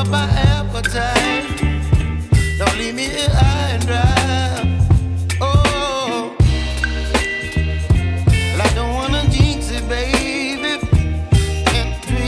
up my appetite. Don't leave me here high and dry.